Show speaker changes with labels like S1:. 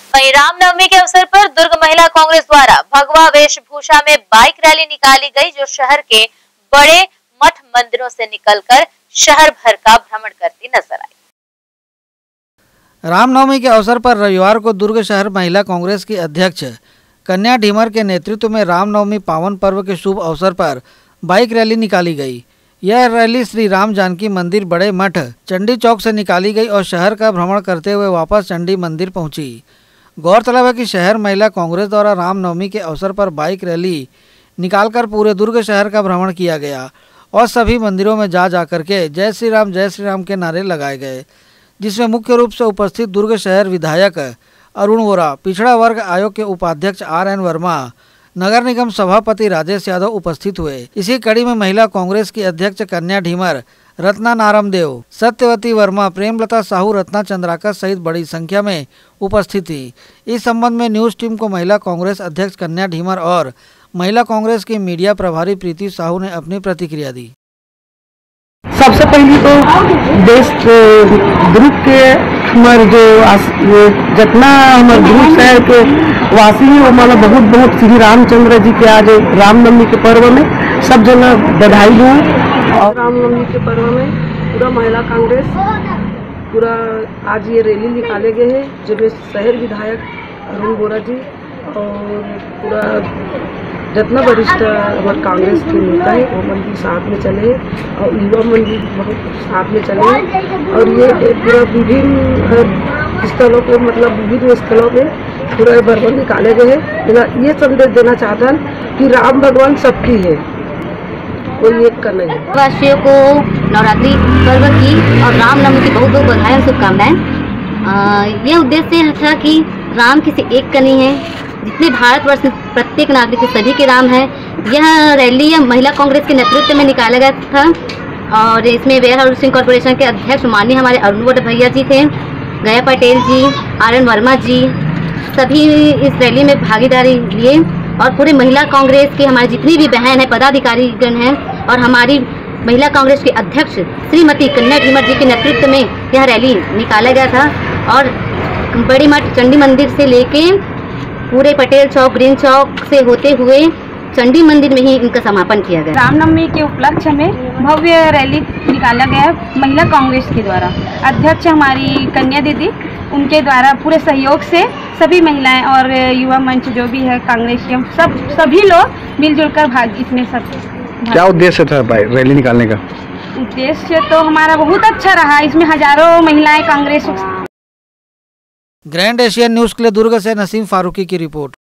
S1: वहीं रामनवमी के अवसर पर दुर्ग महिला कांग्रेस द्वारा भगवा वेशभूषा में बाइक रैली निकाली गई, जो शहर के बड़े मठ मंदिरों से निकलकर शहर भर का भ्रमण करती नजर आई।
S2: रामनवमी के अवसर पर रविवार को दुर्ग शहर महिला कांग्रेस की अध्यक्ष कन्या ढीमर के नेतृत्व में रामनवमी पावन पर्व के शुभ अवसर पर बाइक रैली निकाली गई। यह रैली श्री राम जानकी मंदिर बड़े मठ चंडी चौक से निकाली गई और शहर का भ्रमण करते हुए वापस चंडी मंदिर पहुंची। गौरतलब है कि शहर महिला कांग्रेस द्वारा रामनवमी के अवसर पर बाइक रैली निकालकर पूरे दुर्ग शहर का भ्रमण किया गया और सभी मंदिरों में जा करके जय श्री राम के नारे लगाए गए, जिसमें मुख्य रूप से उपस्थित दुर्ग शहर विधायक अरुण वोरा, पिछड़ा वर्ग आयोग के उपाध्यक्ष RN वर्मा, नगर निगम सभापति राजेश यादव उपस्थित हुए। इसी कड़ी में महिला कांग्रेस की अध्यक्ष कन्या ढीमर, रत्ना नारमदेव, सत्यवती वर्मा, प्रेमलता साहू, रत्ना चंद्राकर सहित बड़ी संख्या में उपस्थित थी। इस संबंध में न्यूज टीम को महिला कांग्रेस अध्यक्ष कन्या ढीमर और महिला कांग्रेस की मीडिया प्रभारी प्रीति साहू ने अपनी प्रतिक्रिया दी।
S3: सबसे पहले तो देश दुर्ग के हमारे जो जितना हमारे दुर्ग शहर के वासी हैं वो मतलब बहुत श्री रामचंद्र जी के आज रामनवमी के पर्व में सब जगह बधाई दूँ। और रामनवमी के पर्व में पूरा महिला कांग्रेस पूरा आज ये रैली निकाले गए हैं, जिसमें शहर विधायक अरुण वोरा जी और पूरा जितना वरिष्ठ हमारे कांग्रेस के नेता है वो मंदिर साथ में चले और युवा मंदिर बहुत साथ में चले और ये पूरा विभिन्न स्थलों पे मतलब विभिन्न स्थलों पे पूरा भ्रमण निकाले गए हैं। ये संदेश देना चाहता हूँ कि राम भगवान सबकी है, कोई एक का नहीं।
S4: वासियों को नवरात्रि पर्व की और रामनवमी की बहुत बहुत बधाई और शुभकामनाएं। यह उद्देश्य था कि राम किसी एक का नहीं है, जितने भारतवर्ष में प्रत्येक नागरिक सभी के राम है। यह रैली महिला कांग्रेस के नेतृत्व में निकाला गया था और इसमें वेयर हाउसिंग कॉर्पोरेशन के अध्यक्ष माननीय हमारे अरुण वोरा भैया जी थे, गया पटेल जी, RN वर्मा जी, सभी इस रैली में भागीदारी लिए और पूरे महिला कांग्रेस के हमारे जितनी भी बहन है पदाधिकारीगण हैं और हमारी महिला कांग्रेस के अध्यक्ष श्रीमती कन्या ढीमर जी के नेतृत्व में यह रैली निकाला गया था और बड़ी मठ चंडी मंदिर से लेके पूरे पटेल चौक, ग्रीन चौक से होते हुए चंडी मंदिर में ही इनका समापन किया गया।
S5: रामनवमी के उपलक्ष्य में भव्य रैली निकाला गया महिला कांग्रेस के द्वारा। अध्यक्ष हमारी कन्या दीदी, उनके द्वारा पूरे सहयोग से सभी महिलाएं और युवा मंच जो भी है कांग्रेस के सभी लोग मिलजुल कर भाग इसमें सब।
S6: क्या उद्देश्य था रैली निकालने का?
S5: उद्देश्य तो हमारा बहुत अच्छा रहा, इसमें हजारों महिलाएं कांग्रेस।
S2: ग्रैंड एशियन न्यूज़ के लिए दुर्ग से नसीम फारूकी की रिपोर्ट।